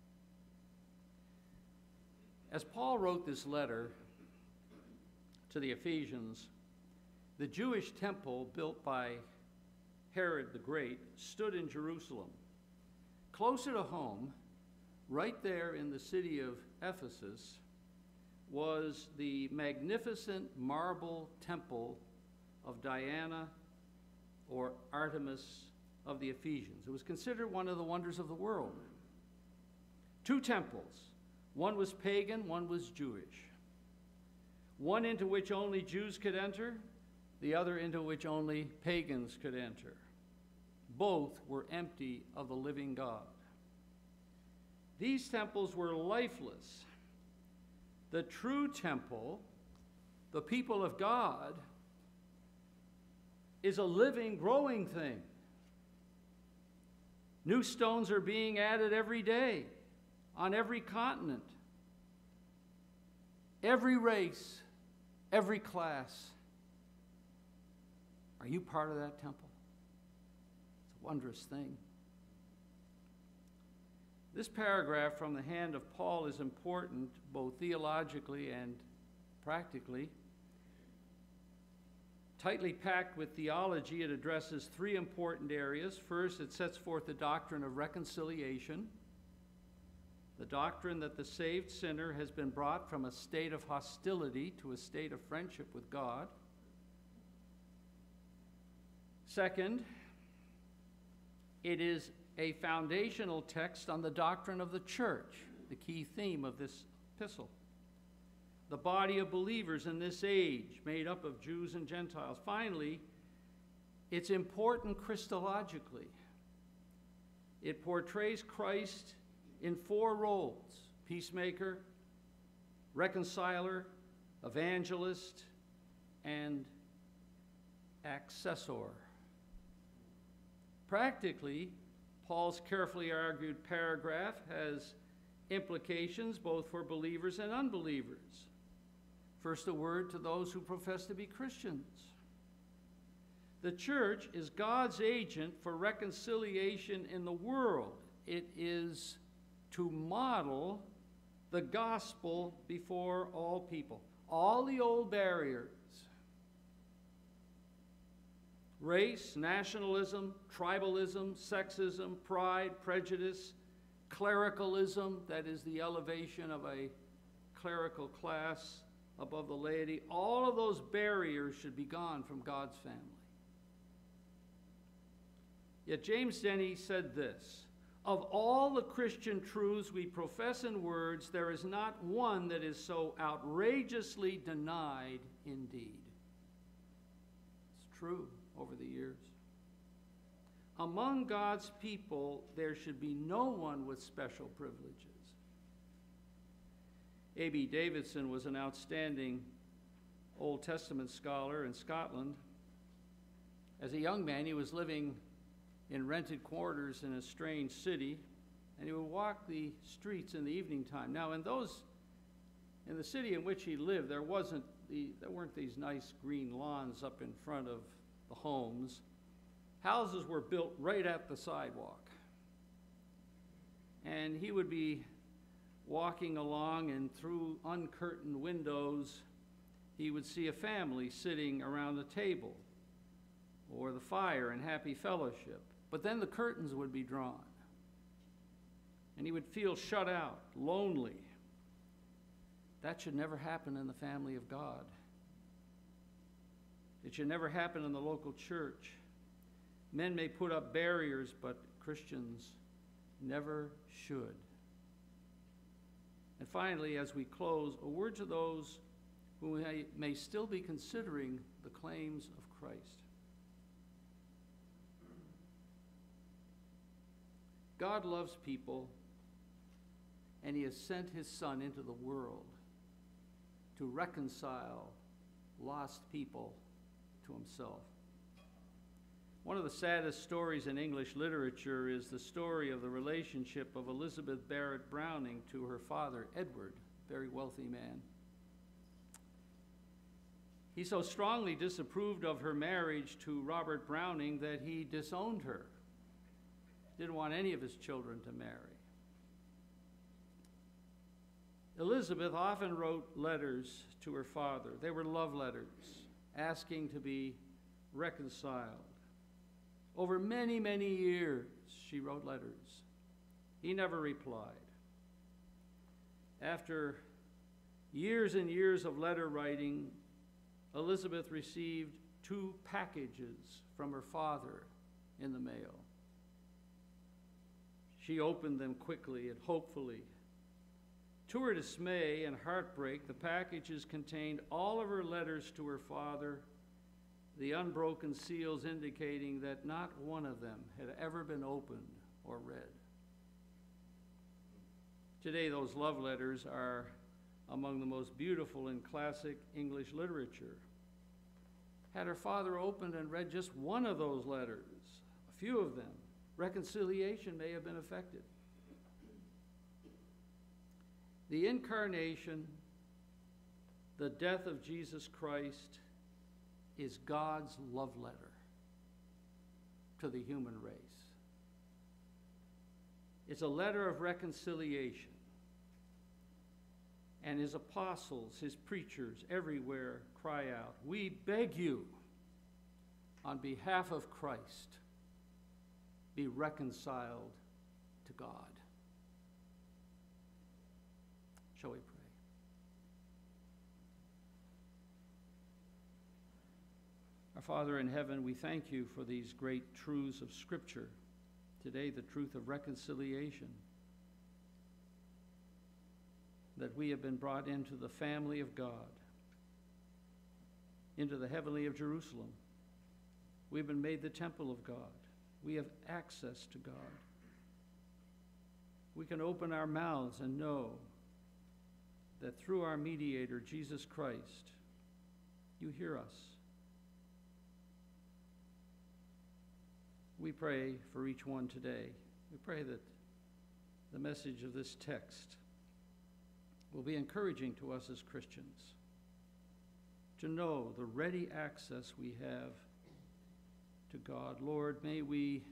As Paul wrote this letter to the Ephesians, the Jewish temple built by Herod the Great stood in Jerusalem. Closer to home, right there in the city of Ephesus, was the magnificent marble temple of Diana, or Artemis of the Ephesians. It was considered one of the wonders of the world. 2 temples. One was pagan, one was Jewish. One into which only Jews could enter, the other into which only pagans could enter. Both were empty of the living God. These temples were lifeless. The true temple, the people of God, is a living, growing thing. New stones are being added every day on every continent, every race, every class. Are you part of that temple? It's a wondrous thing. This paragraph from the hand of Paul is important both theologically and practically. Tightly packed with theology, it addresses 3 important areas. First, it sets forth the doctrine of reconciliation, the doctrine that the saved sinner has been brought from a state of hostility to a state of friendship with God. Second, it is a foundational text on the doctrine of the church, the key theme of this epistle. The body of believers in this age, made up of Jews and Gentiles. Finally, it's important Christologically. It portrays Christ in 4 roles: peacemaker, reconciler, evangelist, and accessor. Practically, Paul's carefully argued paragraph has implications both for believers and unbelievers. First, a word to those who profess to be Christians. The church is God's agent for reconciliation in the world. It is to model the gospel before all people. All the old barriers, race, nationalism, tribalism, sexism, pride, prejudice, clericalism, that is the elevation of a clerical class above the laity, all of those barriers should be gone from God's family. Yet James Denney said this: of all the Christian truths we profess in words, there is not one that is so outrageously denied in deed. It's true over the years. Among God's people, there should be no one with special privileges. A.B. Davidson was an outstanding Old Testament scholar in Scotland. As a young man, he was living in rented quarters in a strange city, and he would walk the streets in the evening time. Now, in the city in which he lived, there weren't these nice green lawns up in front of the homes. Houses were built right at the sidewalk. And he would be walking along, and through uncurtained windows, he would see a family sitting around the table or the fire in happy fellowship. But then the curtains would be drawn, and he would feel shut out, lonely. That should never happen in the family of God. It should never happen in the local church. Men may put up barriers, but Christians never should. And finally, as we close, a word to those who may still be considering the claims of Christ. God loves people, and he has sent his Son into the world to reconcile lost people to himself. One of the saddest stories in English literature is the story of the relationship of Elizabeth Barrett Browning to her father, Edward, a very wealthy man. He so strongly disapproved of her marriage to Robert Browning that he disowned her. Didn't want any of his children to marry. Elizabeth often wrote letters to her father. They were love letters, asking to be reconciled. Over many, many years, she wrote letters. He never replied. After years and years of letter writing, Elizabeth received 2 packages from her father in the mail. She opened them quickly and hopefully. To her dismay and heartbreak, the packages contained all of her letters to her father, the unbroken seals indicating that not one of them had ever been opened or read. Today, those love letters are among the most beautiful in classic English literature. Had her father opened and read just one of those letters, a few of them, reconciliation may have been effected. The incarnation, the death of Jesus Christ, is God's love letter to the human race. It's a letter of reconciliation. And his apostles, his preachers everywhere cry out, "We beg you, on behalf of Christ, be reconciled to God." Shall we pray? Our Father in heaven, we thank you for these great truths of Scripture. Today, the truth of reconciliation, that we have been brought into the family of God, into the heavenly of Jerusalem. We've been made the temple of God. We have access to God. We can open our mouths and know that through our mediator, Jesus Christ, you hear us. We pray for each one today. We pray that the message of this text will be encouraging to us as Christians to know the ready access we have to God. Lord, may we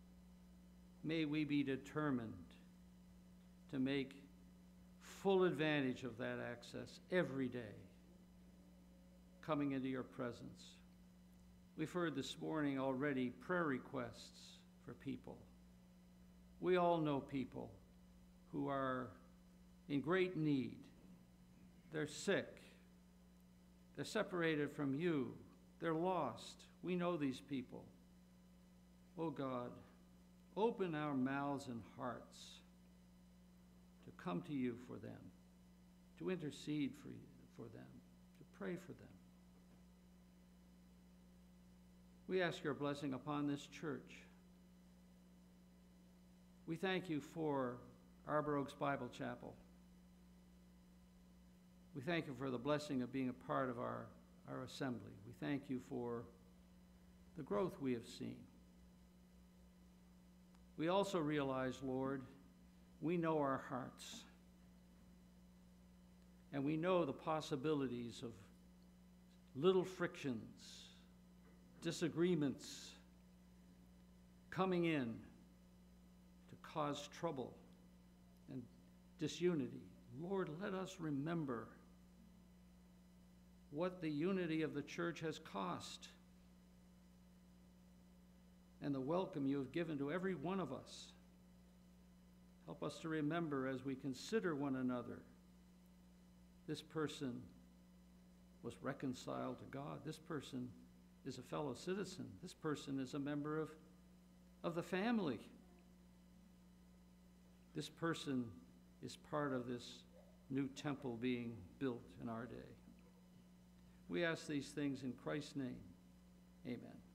be determined to make full advantage of that access every day, coming into your presence. We've heard this morning already prayer requests for people. We all know people who are in great need. They're sick. They're separated from you. They're lost. We know these people. Oh God, open our mouths and hearts to come to you for them, to intercede for them, to pray for them. We ask your blessing upon this church. We thank you for Arbor Oaks Bible Chapel. We thank you for the blessing of being a part of our assembly. We thank you for the growth we have seen. We also realize, Lord, we know our hearts. And we know the possibilities of little frictions, disagreements coming in to cause trouble and disunity. Lord, let us remember what the unity of the church has cost and the welcome you have given to every one of us. Help us to remember as we consider one another, this person was reconciled to God. This person is a fellow citizen. This person is a member of the family. This person is part of this new temple being built in our day. We ask these things in Christ's name. Amen.